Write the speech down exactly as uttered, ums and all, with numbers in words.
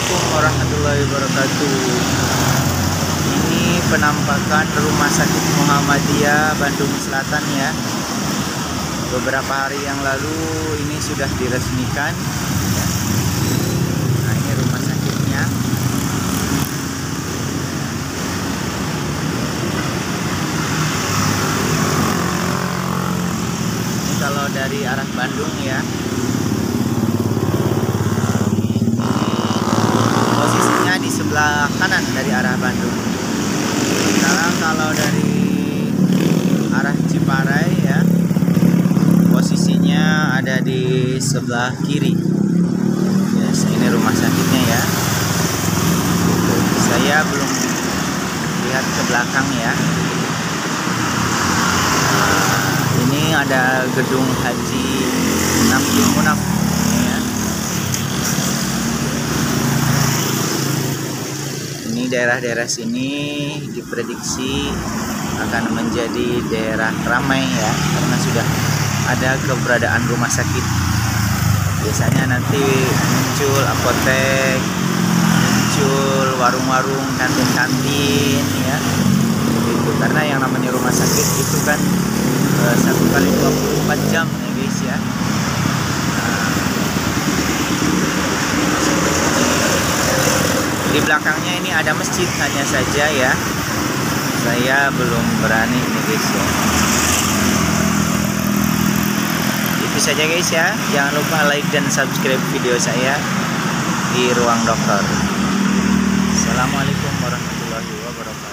Assalamualaikum warahmatullahi wabarakatuh. Ini penampakan Rumah Sakit Muhammadiyah Bandung Selatan ya. Beberapa hari yang lalu ini sudah diresmikan ya. Nah, ini rumah sakitnya. Ini kalau dari arah Bandung ya. Di sebelah kanan dari arah Bandung. Sekarang kalau dari arah Ciparai ya, posisinya ada di sebelah kiri. Yes, ini rumah sakitnya ya. Saya belum lihat ke belakang ya. Nah, ini ada gedung Haji Namkin Munaf. Daerah-daerah sini diprediksi akan menjadi daerah ramai ya, karena sudah ada keberadaan rumah sakit. Biasanya nanti muncul apotek, muncul warung-warung, kantin-kantin ya, gitu. Karena yang namanya rumah sakit itu kan uh, satu kali dua puluh empat jam ya guys ya. Di belakangnya ini ada masjid hanya saja ya. Saya belum berani nih guys ya. Itu saja guys ya. Jangan lupa like dan subscribe video saya di Ruang Dokter. Assalamualaikum warahmatullahi wabarakatuh.